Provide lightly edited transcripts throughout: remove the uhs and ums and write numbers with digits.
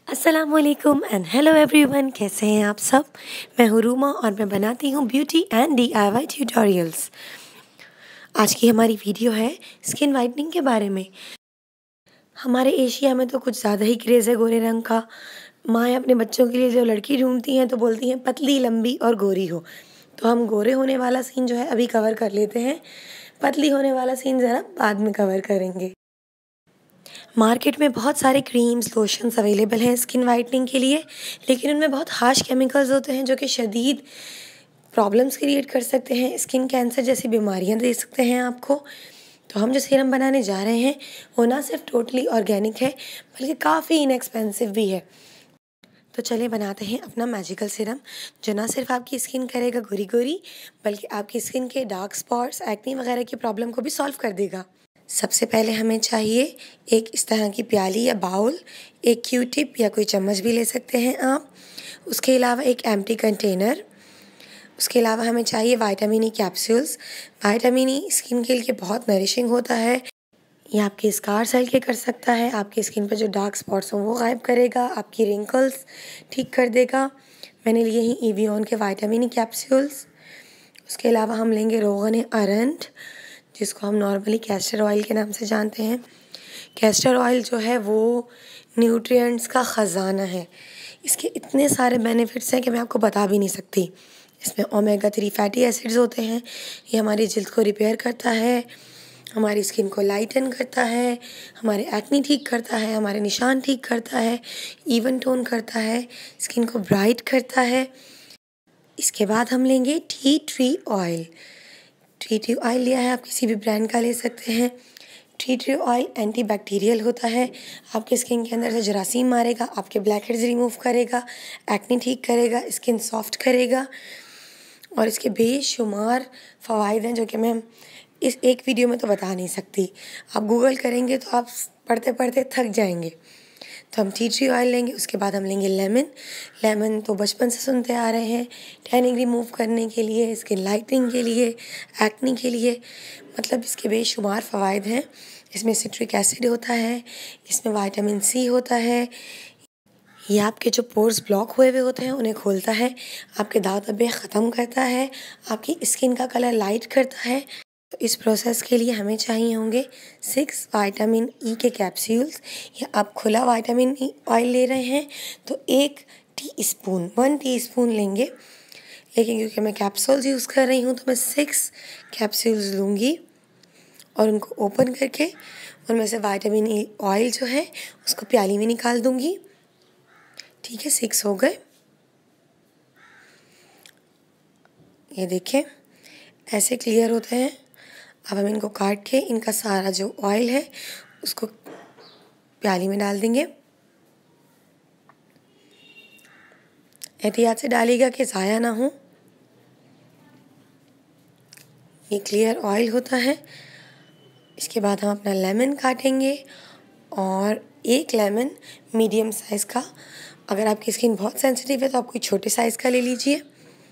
अस्सलामुअलैकुम and hello everyone, कैसे हैं आप सब। मैं हूँ रूमा और मैं बनाती हूँ ब्यूटी एंड DIY ट्यूटोरियल्स। आज की हमारी वीडियो है स्किन वाइटनिंग के बारे में। हमारे एशिया में तो कुछ ज़्यादा ही क्रेज़ है गोरे रंग का। माएँ अपने बच्चों के लिए जो लड़की ढूंढती हैं तो बोलती हैं पतली लंबी और गोरी हो। तो हम गोरे होने वाला सीन जो है अभी कवर कर लेते हैं, पतली होने वाला सीन ज़रा बाद में कवर करेंगे। मार्केट में बहुत सारे क्रीम्स लोशंस अवेलेबल हैं स्किन वाइटनिंग के लिए, लेकिन उनमें बहुत हार्श केमिकल्स होते हैं जो कि शदीद प्रॉब्लम्स क्रिएट कर सकते हैं, स्किन कैंसर जैसी बीमारियां दे सकते हैं आपको। तो हम जो सीरम बनाने जा रहे हैं वो ना सिर्फ टोटली ऑर्गेनिक है बल्कि काफ़ी इनएक्सपेंसिव भी है। तो चलिए बनाते हैं अपना मैजिकल सीरम जो ना सिर्फ आपकी स्किन करेगा गोरी गोरी, बल्कि आपकी स्किन के डार्क स्पॉट्स एक्ने वगैरह की प्रॉब्लम को भी सॉल्व कर देगा। सबसे पहले हमें चाहिए एक इस तरह की प्याली या बाउल, एक क्यू-टिप या कोई चम्मच भी ले सकते हैं आप। उसके अलावा एक एम्प्टी कंटेनर। उसके अलावा हमें चाहिए vitamin E capsules. Vitamin E skin के लिए बहुत नरिशिंग होता है। ये आपके स्कार सेल के कर सकता है, आपकी स्किन पर जो डार्क स्पॉट्स हों वो गायब करेगा, आपकी रिंकल्स ठीक कर देगा। मैंने लिए ही एवियन के विटामिन ई कैप्सूल्स। उसके अलावा हम लेंगे रोगन अरंड, जिसको हम नॉर्मली कैस्टर ऑयल के नाम से जानते हैं। कैस्टर ऑयल जो है वो न्यूट्रिएंट्स का ख़जाना है। इसके इतने सारे बेनिफिट्स हैं कि मैं आपको बता भी नहीं सकती। इसमें ओमेगा 3 फैटी एसिड्स होते हैं। ये हमारी जल्द को रिपेयर करता है, हमारी स्किन को लाइटन करता है, हमारे एक्ने ठीक करता है, हमारे निशान ठीक करता है, इवन टोन करता है, स्किन को ब्राइट करता है। इसके बाद हम लेंगे tea tree oil. Tea tree oil लिया है, आप किसी भी ब्रांड का ले सकते हैं। Tea tree oil anti bacterial होता है, आपके स्किन के अंदर से जरासीम मारेगा, आपके ब्लैक हेड्स रिमूव करेगा, एक्ने ठीक करेगा, स्किन सॉफ्ट करेगा। और इसके बेशुमार फ़वाइद हैं जो कि मैं इस एक वीडियो में तो बता नहीं सकती। आप गूगल करेंगे तो आप पढ़ते पढ़ते थक जाएंगे। तो हम टी ट्री ऑयल लेंगे। उसके बाद हम लेंगे लेमन। लेमन तो बचपन से सुनते आ रहे हैं, टैनिंग रिमूव करने के लिए, स्किन लाइटनिंग के लिए, एक्ने के लिए, मतलब इसके बेशुमार फ़वाइद हैं। इसमें सिट्रिक एसिड होता है, इसमें विटामिन सी होता है। ये आपके जो पोर्स ब्लॉक हुए हुए होते हैं उन्हें खोलता है, आपके दाग धब्बे ख़त्म करता है, आपकी स्किन का कलर लाइट करता है। तो इस प्रोसेस के लिए हमें चाहिए होंगे 6 विटामिन ई के कैप्सूल्स। या आप खुला विटामिन ई ऑयल ले रहे हैं तो 1 टीस्पून लेंगे, लेकिन क्योंकि मैं कैप्सूल्स यूज़ कर रही हूँ तो मैं 6 कैप्सूल्स लूँगी और उनको ओपन करके उनमें से विटामिन ई ऑयल जो है उसको प्याली में निकाल दूँगी। ठीक है, 6 हो गए। ये देखें ऐसे क्लियर होते हैं। अब हम इनको काट के इनका सारा जो ऑयल है उसको प्याली में डाल देंगे। एहतियात से डालिएगा कि ज़ाया ना हो। ये क्लियर ऑयल होता है। इसके बाद हम अपना लेमन काटेंगे और 1 लेमन मीडियम साइज़ का। अगर आपकी स्किन बहुत सेंसिटिव है तो आप कोई छोटे साइज़ का ले लीजिए।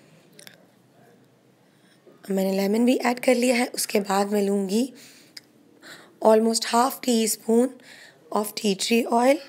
मैंने लेमन भी ऐड कर लिया है। उसके बाद मैं लूँगी almost ½ teaspoon of tea tree oil.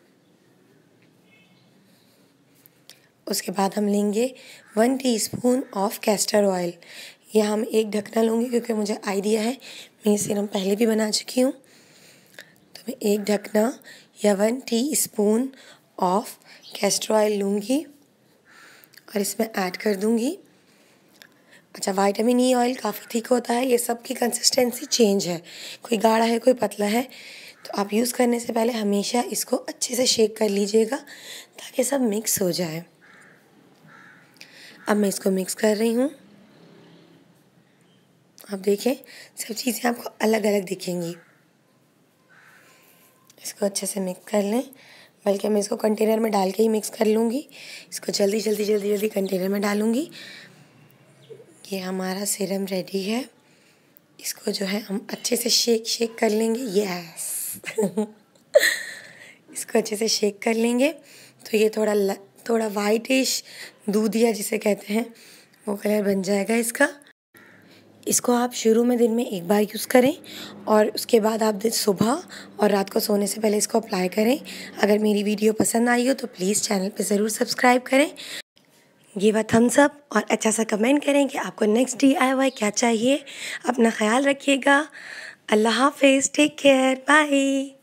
उसके बाद हम लेंगे 1 टीस्पून ऑफ कैस्टर ऑयल। यह हम एक ढकना लूँगी क्योंकि मुझे आइडिया है, मैं ये सीरम पहले भी बना चुकी हूँ। तो मैं एक ढकना या 1 टीस्पून ऑफ कैस्टर ऑयल लूँगी और इसमें ऐड कर दूँगी। अच्छा, विटामिन ई ऑयल काफ़ी थिक होता है, ये सब की कंसिस्टेंसी चेंज है, कोई गाढ़ा है कोई पतला है। तो आप यूज़ करने से पहले हमेशा इसको अच्छे से शेक कर लीजिएगा ताकि सब मिक्स हो जाए। अब मैं इसको मिक्स कर रही हूँ। आप देखें सब चीज़ें आपको अलग अलग दिखेंगी। इसको अच्छे से मिक्स कर लें, बल्कि मैं इसको कंटेनर में डाल के ही मिक्स कर लूँगी। इसको जल्दी कंटेनर में डालूँगी। ये हमारा सीरम रेडी है। इसको जो है हम अच्छे से शेक कर लेंगे। यस इसको अच्छे से शेक कर लेंगे तो ये थोड़ा वाइटिश दूधिया जिसे कहते हैं वो कलर बन जाएगा इसका। इसको आप शुरू में दिन में एक बार यूज़ करें और उसके बाद आप दिन सुबह और रात को सोने से पहले इसको अप्लाई करें। अगर मेरी वीडियो पसंद आई हो तो प्लीज़ चैनल पे ज़रूर सब्सक्राइब करें, गिव अ थम्स अप और अच्छा सा कमेंट करें कि आपको नेक्स्ट DIY क्या चाहिए। अपना ख्याल रखिएगा। अल्लाह हाफिज़, टेक केयर, बाय।